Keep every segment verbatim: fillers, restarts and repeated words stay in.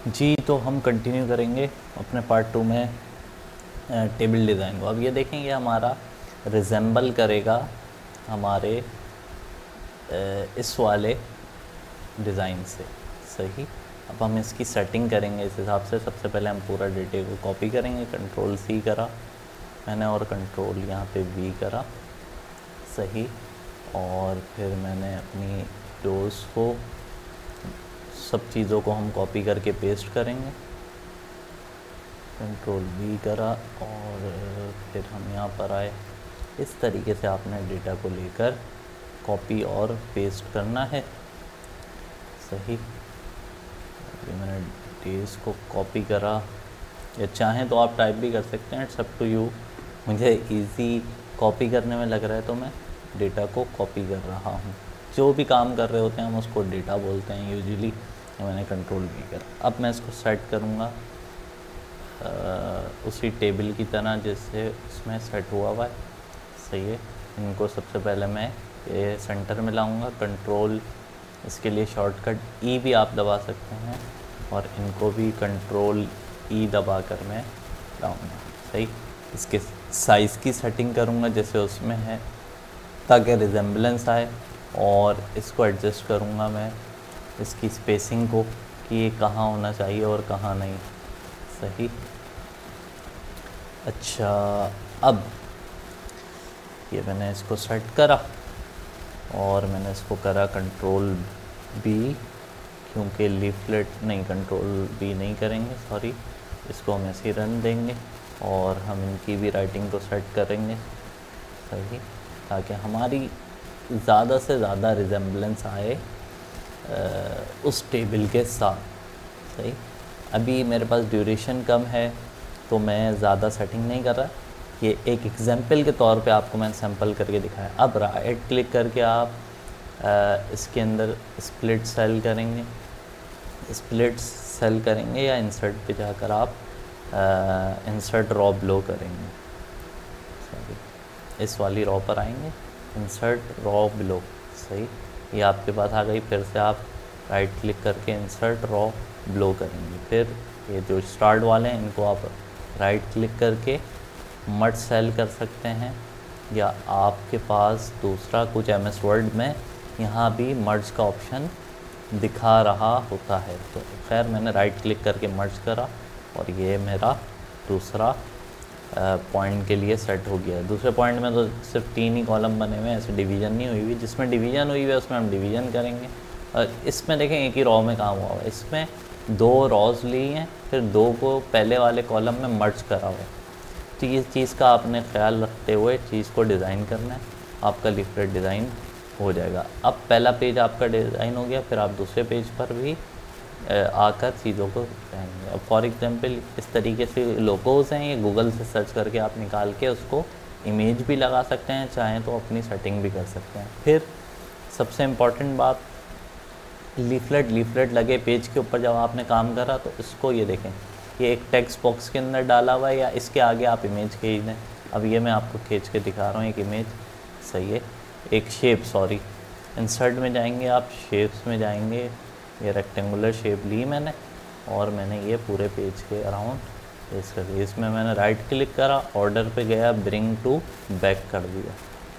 जी, तो हम कंटिन्यू करेंगे अपने पार्ट टू में टेबल डिज़ाइन को। अब ये देखेंगे हमारा रिजेंबल करेगा हमारे अ, इस वाले डिज़ाइन से। सही। अब हम इसकी सेटिंग करेंगे इस हिसाब से। सबसे पहले हम पूरा डेटे को कॉपी करेंगे, कंट्रोल सी करा मैंने और कंट्रोल यहाँ पे वी करा। सही। और फिर मैंने अपनी रोज़ को, सब चीज़ों को हम कॉपी करके पेस्ट करेंगे, कंट्रोल वी करा और फिर हम यहाँ पर आए। इस तरीके से आपने डेटा को लेकर कॉपी और पेस्ट करना है। सही। ये मैंने डेज को कॉपी करा, या चाहें तो आप टाइप भी कर सकते हैं, इट्स अप टू यू। मुझे इजी कॉपी करने में लग रहा है तो मैं डेटा को कॉपी कर रहा हूँ। जो भी काम कर रहे होते हैं हम उसको डेटा बोलते हैं यूजुअली। मैंने कंट्रोल भी करा। अब मैं इसको सेट करूँगा उसी टेबल की तरह जैसे उसमें सेट हुआ हुआ है। सही है। इनको सबसे पहले मैं ये सेंटर में लाऊंगा, कंट्रोल, इसके लिए शॉर्टकट ई भी आप दबा सकते हैं, और इनको भी कंट्रोल ई दबा कर मैं लाऊंगा। सही। इसके साइज़ की सेटिंग करूँगा जैसे उसमें है, ताकि रिजेंबलेंस आए, और इसको एडजस्ट करूँगा मैं इसकी स्पेसिंग को कि ये कहाँ होना चाहिए और कहाँ नहीं। सही। अच्छा, अब ये मैंने इसको सेट करा और मैंने इसको करा कंट्रोल बी, क्योंकि लीफलेट नहीं, कंट्रोल बी नहीं करेंगे, सॉरी, इसको हम ऐसे ही रन देंगे और हम इनकी भी राइटिंग को सेट करेंगे। सही। ताकि हमारी ज़्यादा से ज़्यादा रिजेंबलेंस आए उस टेबल के साथ। सही। अभी मेरे पास ड्यूरेशन कम है तो मैं ज़्यादा सेटिंग नहीं कर रहा, ये एक एग्जांपल के तौर पे आपको मैंने सैंपल करके दिखाया। अब राइट क्लिक करके आप आ, इसके अंदर स्प्लिट सेल करेंगे, स्प्लिट सेल करेंगे या इंसर्ट पे जाकर आप इंसर्ट रॉ ब्लो करेंगे। सॉरी, इस वाली रॉ पर आएंगे, इंसर्ट रॉ ब्लो। सही। ये आपके पास आ गई। फिर से आप राइट क्लिक करके इंसर्ट रॉ ब्लो करेंगे। फिर ये जो स्टार्ट वाले हैं इनको आप राइट क्लिक करके मर्ज सेल कर सकते हैं, या आपके पास दूसरा कुछ एम एस वर्ड में यहाँ भी मर्ज का ऑप्शन दिखा रहा होता है। तो खैर मैंने राइट क्लिक करके मर्ज करा और ये मेरा दूसरा पॉइंट के लिए सेट हो गया। दूसरे पॉइंट में तो सिर्फ तीन ही कॉलम बने हुए हैं, ऐसे डिवीज़न नहीं हुई हुई। जिसमें डिवीज़न हुई हुई है उसमें हम डिवीज़न करेंगे। और इसमें देखें एक ही रॉ में काम हुआ है, इसमें दो रॉज ली हैं, फिर दो को पहले वाले कॉलम में मर्ज करा हुआ है। तो ये चीज़ का आपने ख्याल रखते हुए चीज़ को डिज़ाइन करना है, आपका लीफलेट डिज़ाइन हो जाएगा। अब पहला पेज आपका डिज़ाइन हो गया, फिर आप दूसरे पेज पर भी आकर चीज़ों को कहेंगे। अब फॉर एग्जांपल इस तरीके से लोगोज़ हैं, ये गूगल से सर्च करके आप निकाल के उसको इमेज भी लगा सकते हैं, चाहें तो अपनी सेटिंग भी कर सकते हैं। फिर सबसे इम्पॉर्टेंट बात, लीफलेट लीफलेट लगे पेज के ऊपर जब आपने काम करा तो इसको ये देखें, ये एक टेक्स्ट बॉक्स के अंदर डाला हुआ है या इसके आगे आप इमेज खींच दें। अब ये मैं आपको खींच के दिखा रहा हूँ एक इमेज। सही है। एक शेप, सॉरी, इंसर्ट में जाएंगे आप, शेप्स में जाएंगे, ये रेक्टेंगुलर शेप ली मैंने और मैंने ये पूरे पेज के अराउंड पेस्ट कर दिया। इसमें मैंने राइट क्लिक करा, ऑर्डर पे गया, ब्रिंग टू बैक कर दिया।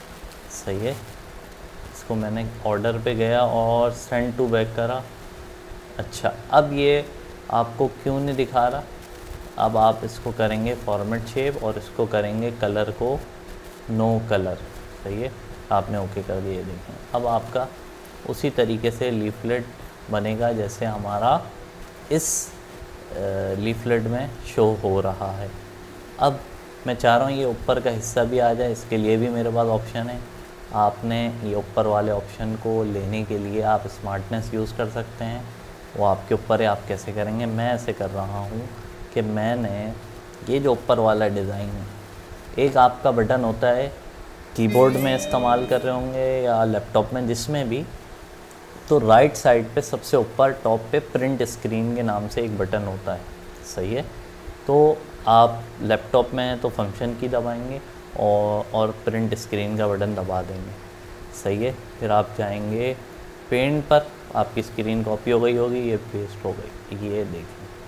सही है। इसको मैंने ऑर्डर पे गया और सेंड टू बैक करा। अच्छा, अब ये आपको क्यों नहीं दिखा रहा? अब आप इसको करेंगे फॉर्मेट शेप और इसको करेंगे कलर को नो कलर। सही है। आपने ओके कर दिए। देखें अब आपका उसी तरीके से लीफलेट बनेगा जैसे हमारा इस लीफलेट में शो हो रहा है। अब मैं चाह रहा हूँ ये ऊपर का हिस्सा भी आ जाए, इसके लिए भी मेरे पास ऑप्शन है। आपने ये ऊपर वाले ऑप्शन को लेने के लिए आप स्मार्टनेस यूज़ कर सकते हैं, वो आपके ऊपर है, आप कैसे करेंगे। मैं ऐसे कर रहा हूँ कि मैंने ये जो ऊपर वाला डिज़ाइन है, एक आपका बटन होता है, कीबोर्ड में इस्तेमाल कर रहे होंगे या लैपटॉप में, जिसमें भी, तो राइट साइड पे सबसे ऊपर टॉप पे प्रिंट स्क्रीन के नाम से एक बटन होता है। सही है। तो आप लैपटॉप में हैं तो फंक्शन की दबाएंगे और और प्रिंट स्क्रीन का बटन दबा देंगे। सही है। फिर आप जाएंगे पेंट पर, आपकी स्क्रीन कॉपी हो गई होगी, ये पेस्ट हो गई। ये देखें,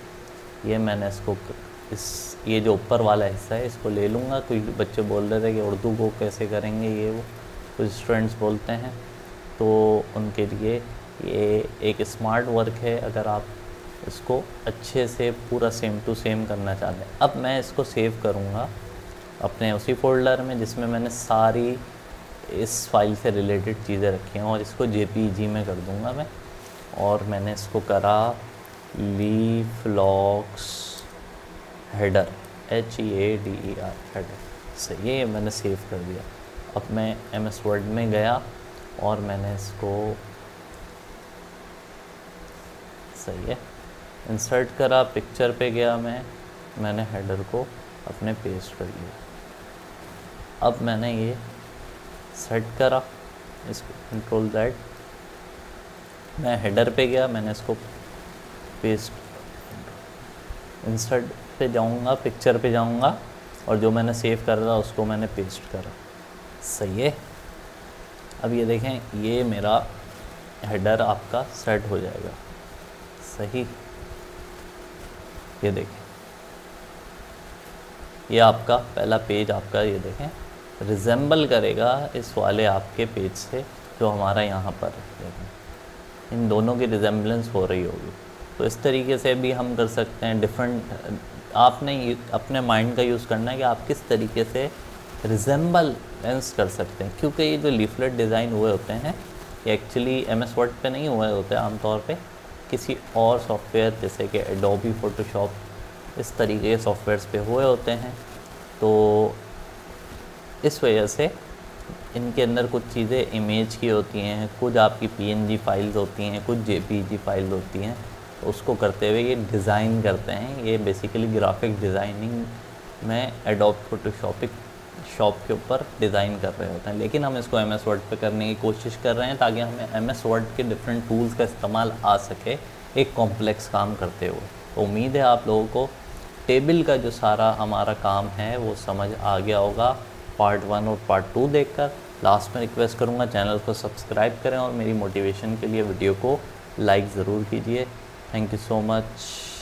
ये मैंने इसको इस ये जो ऊपर वाला हिस्सा है इसको ले लूँगा। कोई बच्चे बोल रहे थे कि उर्दू को कैसे करेंगे, ये वो कुछ स्टूडेंट्स बोलते हैं, तो उनके लिए ये एक स्मार्ट वर्क है अगर आप इसको अच्छे से पूरा सेम टू सेम करना चाहते हैं। अब मैं इसको सेव करूँगा अपने उसी फोल्डर में जिसमें मैंने सारी इस फाइल से रिलेटेड चीज़ें रखी हैं, और इसको जेपीईजी में कर दूँगा मैं। और मैंने इसको करा leaf locks header, H E A D E R header. सही है, मैंने सेव कर दिया। अब मैं एम एस वर्ड में गया और मैंने इसको सही है इंसर्ट करा, पिक्चर पे गया मैं, मैंने हेडर को अपने पेस्ट कर लिया। अब मैंने ये सेट करा, इसको कंट्रोल दैट, मैं हेडर पे गया, मैंने इसको पेस्ट, इंसर्ट पे जाऊंगा, पिक्चर पे जाऊंगा, और जो मैंने सेव कर रहा उसको मैंने पेस्ट करा। सही है। अब ये देखें, ये मेरा हेडर आपका सेट हो जाएगा। सही, ये देखें, ये आपका पहला पेज आपका ये देखें रिजेंबल करेगा इस वाले आपके पेज से जो हमारा यहाँ पर देखें, इन दोनों की रिजेंबलेंस हो रही होगी। तो इस तरीके से भी हम कर सकते हैं। डिफरेंट आपने अपने माइंड का यूज़ करना है कि आप किस तरीके से रिजेंबलेंस कर सकते हैं, क्योंकि ये जो लीफलेट डिज़ाइन हुए होते हैं ये एक्चुअली एम एस वर्ड पे नहीं हुए होते, आमतौर पे किसी और सॉफ्टवेयर जैसे कि एडोबी फोटोशॉप, इस तरीके के सॉफ्टवेयर्स पे हुए होते हैं। तो इस वजह से इनके अंदर कुछ चीज़ें इमेज की होती हैं, कुछ आपकी पीएनजी फाइल्स होती हैं, कुछ जेपीजी फाइल्स होती हैं। तो उसको करते हुए ये डिज़ाइन करते हैं। ये बेसिकली ग्राफिक डिज़ाइनिंग में एडोब फोटोशॉपिक शॉप के ऊपर डिज़ाइन कर रहे होते हैं, लेकिन हम इसको एम एस वर्ड पर करने की कोशिश कर रहे हैं ताकि हमें एम एस वर्ड के डिफरेंट टूल्स का इस्तेमाल आ सके एक कॉम्प्लेक्स काम करते हुए। तो उम्मीद है आप लोगों को टेबल का जो सारा हमारा काम है वो समझ आ गया होगा पार्ट वन और पार्ट टू देखकर। लास्ट में रिक्वेस्ट करूँगा चैनल को सब्सक्राइब करें और मेरी मोटिवेशन के लिए वीडियो को लाइक ज़रूर कीजिए। Thank you so much.